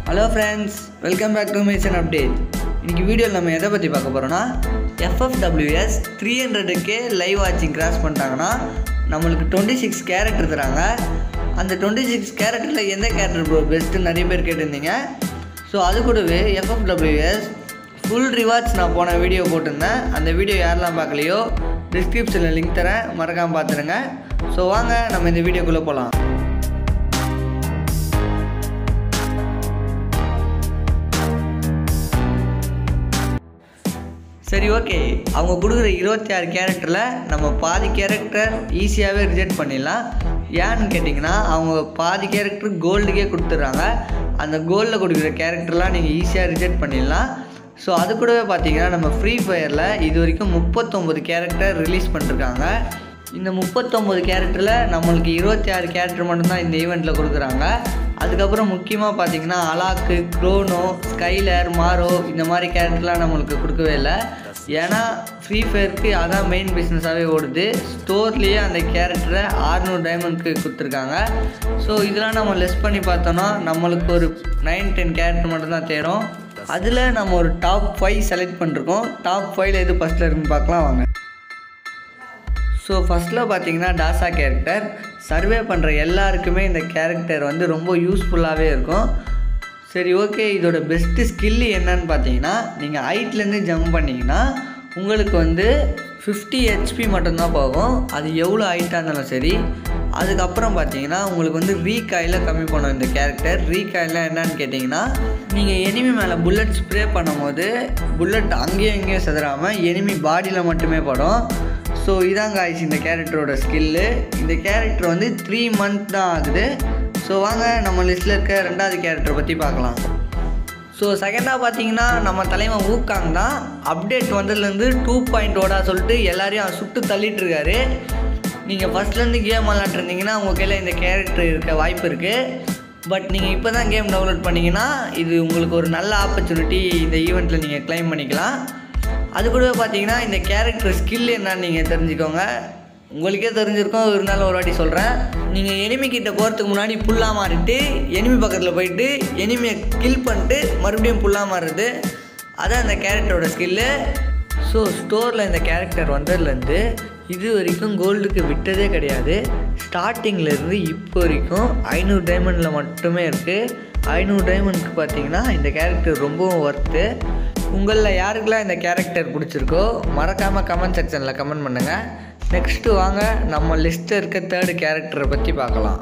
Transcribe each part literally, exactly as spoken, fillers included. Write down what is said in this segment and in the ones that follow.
Hello friends, welcome back to Mission Update. இன்னைக்கு வீடியோல நம்ம எதை பத்தி பார்க்க போறோம்னா F F W S three hundred K live வாட்சிங் கிராஸ் பண்ணிட்டாங்கன்னா நமக்கு twenty-six கேரக்டர் தராங்க. அந்த twenty-six கேரக்டர்ல எந்த கேரக்டர் பெஸ்ட் நிறைய பேர் கேட்டிருந்தீங்க. ஸோ அது கூடவே F F W S full rewards நான் போன வீடியோ போட்டிருந்தேன். அந்த வீடியோ யாரெல்லாம் பார்க்கலையோ டிஸ்கிரிப்ஷனில் லிங்க் தரேன், மறக்காமல் பார்த்துருங்க. ஸோ வாங்க நம்ம இந்த வீடியோக்குள்ளே போகலாம். சரி, ஓகே. அவங்க கொடுக்குற இருபத்தி ஆறு கேரக்டரில் நம்ம பாதி கேரக்டர் ஈஸியாகவே ரிஜெக்ட் பண்ணிடலாம். ஏன்னு கேட்டிங்கன்னா அவங்க பாதி கேரக்டர் கோல்டுக்கே கொடுத்துட்றாங்க. அந்த கோல்டில் கொடுக்குற கேரக்டர்லாம் நீங்கள் ஈஸியாக ரிஜெக்ட் பண்ணிடலாம். ஸோ அது கூடவே பார்த்தீங்கன்னா நம்ம ஃப்ரீ ஃபயரில் இது வரைக்கும் முப்பத்தொம்பது கேரக்டர் ரிலீஸ் பண்ணிருக்காங்க. இந்த முப்பத்தொம்பது கேரக்டரில் நம்மளுக்கு இருபத்தி ஆறு கேரக்டர் மட்டும்தான் இந்த ஈவெண்ட்டில் கொடுக்குறாங்க. அதுக்கப்புறம் முக்கியமாக பார்த்தீங்கன்னா அலாக்கு, க்ரோனோ, ஸ்கைலர், மாரோ இந்த மாதிரி கேரக்டர்லாம் நம்மளுக்கு கொடுக்கவே இல்லை. ஏன்னா ஃப்ரீ ஃபயருக்கு அதான் மெயின் பிஸ்னஸாகவே ஓடுது. ஸ்டோர்லேயே அந்த கேரக்டரை ஆறுநூறு டைமண்ட்க்கு கொடுத்துருக்காங்க. ஸோ இதெல்லாம் நம்ம லெஸ் பண்ணி பார்த்தோன்னா நம்மளுக்கு ஒரு நைன் டென் கேரக்டர் மட்டும்தான் தேரும். அதில் நம்ம ஒரு டாப் ஃபைவ் செலக்ட் பண்ணிருக்கோம். டாப் ஃபைவ்ல எது ஃபஸ்ட்டில் இருக்குன்னு பார்க்கலாம் வாங்க. ஸோ ஃபஸ்ட்டில் பார்த்தீங்கன்னா டாசா கேரக்டர். சர்வே பண்ணுற எல்லாருக்குமே இந்த கேரக்டர் வந்து ரொம்ப யூஸ்ஃபுல்லாகவே இருக்கும். சரி, ஓகே. இதோட பெஸ்ட்டு ஸ்கில்லு என்னன்னு பார்த்தீங்கன்னா நீங்கள் ஹைட்லேருந்து ஜம்ப் பண்ணிங்கன்னா உங்களுக்கு வந்து ஃபிஃப்டி ஹெச்பி மட்டும்தான் போகும். அது எவ்வளோ ஹைட்டாக இருந்தாலும் சரி. அதுக்கப்புறம் பார்த்தீங்கன்னா உங்களுக்கு வந்து ரீகாயில் கம்மி பண்ணும் இந்த கேரக்டர். ரீகாயிலாம் என்னன்னு கேட்டிங்கன்னா நீங்கள் எனிமி மேலே புல்லட் ஸ்ப்ரே பண்ணும் போது புல்லட் அங்கேயும் இங்கேயும் செதறாமல் எனிமி பாடியில் மட்டுமே படும். ஸோ இதாங்க ஆயிடுச்சு இந்த கேரக்டரோட ஸ்கில்லு. இந்த கேரக்டர் வந்து த்ரீ மந்த் தான் ஆகுது. ஸோ வாங்க நம்ம லிஸ்ட்டில் இருக்க ரெண்டாவது கேரக்டரை பற்றி பார்க்கலாம். ஸோ செகண்டாக பார்த்தீங்கன்னா நம்ம தலைவன் ஊக்காங் தான். அப்டேட் வந்ததுலேருந்து டூ பாயிண்ட் ஓடா சொல்லிட்டு எல்லாரையும் சுட்டு தள்ளிட்டுருக்காரு. நீங்கள் ஃபஸ்ட்லேருந்து கேம் விளாண்டுருந்தீங்கன்னா உங்கள் கையில் இந்த கேரக்டர் இருக்க வாய்ப்பு இருக்குது. பட் நீங்கள் இப்போ தான் கேம் டவுன்லோட் பண்ணிங்கன்னா இது உங்களுக்கு ஒரு நல்ல ஆப்பர்ச்சுனிட்டி. இந்த ஈவெண்ட்டில் நீங்கள் கிளைம் பண்ணிக்கலாம். அது கூடவே பார்த்தீங்கன்னா இந்த கேரக்டர் ஸ்கில் என்னன்னு நீங்கள் தெரிஞ்சுக்கோங்க. உங்களுக்கே தெரிஞ்சிருக்கோம், இருந்தாலும் ஒரு வாட்டி சொல்கிறேன். நீங்கள் எனிமிக்கிட்ட போகிறதுக்கு முன்னாடி புல்லாக மாறிட்டு எனிமி பக்கத்தில் போயிட்டு எனிமியை கில் பண்ணிட்டு மறுபடியும் புல்லாக மாறுறது, அதான் இந்த கேரக்டரோட ஸ்கில்லு. ஸோ ஸ்டோரில் இந்த கேரக்டர் வந்ததுலேருந்து இது வரைக்கும் கோல்டுக்கு விட்டதே கிடையாது. ஸ்டார்டிங்லேருந்து இப்போ வரைக்கும் ஐநூறு டைமண்டில் மட்டுமே இருக்குது. ஐநூறு டைமண்ட்க்கு பார்த்தீங்கன்னா இந்த கேரக்டர் ரொம்பவும் ஒர்த்து. உங்களில் யாருக்கெல்லாம் இந்த கேரக்டர் பிடிச்சிருக்கோ மறக்காமல் கமெண்ட் செக்ஷனில் கமெண்ட் பண்ணுங்கள். நெக்ஸ்ட்டு வாங்க நம்ம லிஸ்ட்டில் இருக்க தேர்டு கேரக்டரை பற்றி பார்க்கலாம்.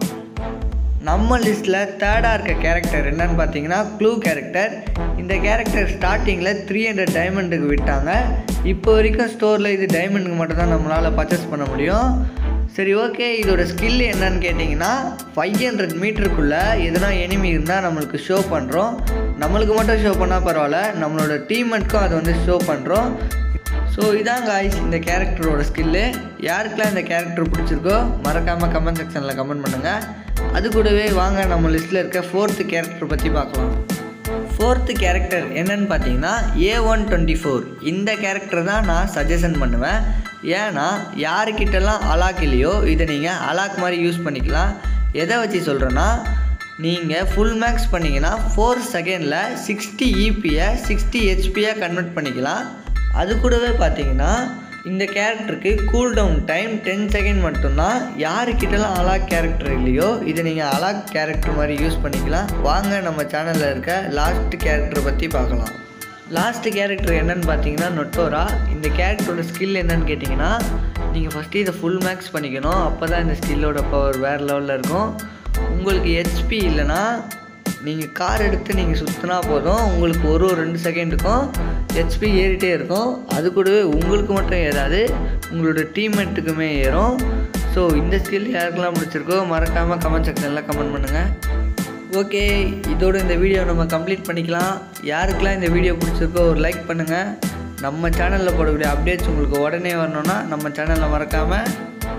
நம்ம லிஸ்ட்டில் தேர்டாக இருக்க கேரக்டர் என்னன்னு பார்த்தீங்கன்னா க்ளூ கேரக்டர். இந்த கேரக்டர் ஸ்டார்டிங்கில் த்ரீ ஹண்ட்ரட் டைமண்டுக்கு விட்டாங்க. இப்போ வரைக்கும் ஸ்டோரில் இது டைமண்டுக்கு மட்டும்தான் நம்மளால் பர்ச்சேஸ் பண்ண முடியும். சரி, ஓகே. இதோட ஸ்கில் என்னன்னு கேட்டிங்கன்னா ஃபைவ் ஹண்ட்ரட் மீட்டருக்குள்ளே எதுனா எனிமி இருந்தால் நம்மளுக்கு ஷோ பண்ணுறோம். நம்மளுக்கு மட்டும் ஷோ பண்ணால் பரவாயில்ல, நம்மளோட டீம்மேட்க்கும் அதை வந்து ஷோ பண்ணுறோம். ஸோ இதாங்க ஆயிடுச்சு இந்த கேரக்டரோட ஸ்கில்லு. யாருக்கெல்லாம் இந்த கேரக்டர் பிடிச்சிருக்கோ மறக்காமல் கமெண்ட் செக்ஷனில் கமெண்ட் பண்ணுங்கள். அது கூடவே வாங்க நம்ம லிஸ்ட்டில் இருக்க ஃபோர்த்து கேரக்டர் பற்றி பார்க்கலாம். ஃபோர்த்து கேரக்டர் என்னன்னு பார்த்தீங்கன்னா ஏ ஒன் டுவெண்ட்டி ஃபோர். இந்த கேரக்டர் தான் நான் சஜஷன் பண்ணுவேன். ஏன்னா யாருக்கிட்டலாம் அலாக் இல்லையோ இதை நீங்கள் அலாக் மாதிரி யூஸ் பண்ணிக்கலாம். எதை வச்சு சொல்கிறேன்னா நீங்கள் ஃபுல் மேக்ஸ் பண்ணிங்கன்னா ஃபோர் செகண்டில் சிக்ஸ்டி இபியை சிக்ஸ்டி ஹெச்பியாக கன்வெர்ட் பண்ணிக்கலாம். அது கூடவே பார்த்தீங்கன்னா இந்த கேரக்டருக்கு cool down time ten second மட்டும்தான். யாருக்கிட்டலாம் அலாக் கேரக்டர் இல்லையோ இதை நீங்கள் அலாக் கேரக்டர் மாதிரி யூஸ் பண்ணிக்கலாம். வாங்க நம்ம சேனலில் இருக்க லாஸ்ட் கேரக்டரை பற்றி பார்க்கலாம். லாஸ்ட்டு கேரக்டர் என்னன்னு பார்த்தீங்கன்னா நொட்டோரா. இந்த கேரக்டரோட ஸ்கில் என்னன்னு கேட்டிங்கன்னா நீங்கள் ஃபஸ்ட்டு இதை ஃபுல் மேக்ஸ் பண்ணிக்கணும். அப்போ தான் இந்த ஸ்கில்லோட பவர் வேறு லெவலில் இருக்கும். உங்களுக்கு ஹெச்பி இல்லைன்னா நீங்கள் கார் எடுத்து நீங்கள் சுற்றினா போதும், உங்களுக்கு ஒரு ஒரு ரெண்டு செகண்டுக்கும் ஹெச்பி ஏறிட்டே இருக்கும். அது கூடவே உங்களுக்கு மட்டும் ஏறாது, உங்களோட டீம்மேட்டுக்குமே ஏறும். ஸோ இந்த ஸ்கில் யாருக்கெல்லாம் பிடிச்சிருக்கோ மறக்காமல் கமெண்ட் செக்ஷனில் கமெண்ட் பண்ணுங்கள். ஓகே, இதோட இந்த வீடியோ நம்ம கம்ப்ளீட் பண்ணிக்கலாம். யாருக்கெல்லாம் இந்த வீடியோ பிடிச்சிருக்கோ ஒரு லைக் பண்ணுங்கள். நம்ம சேனலில் போடக்கூடிய அப்டேட்ஸ் உங்களுக்கு உடனே வரணும்னா நம்ம சேனலில் மறக்காமல்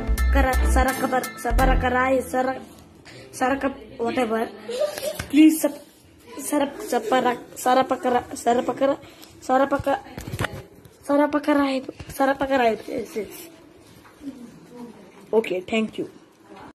Saraka whatever, please sub sarap sapara sarapakara sarapakara sarapaka sarapakara sarapakara. Yes, yes. Okay, thank you.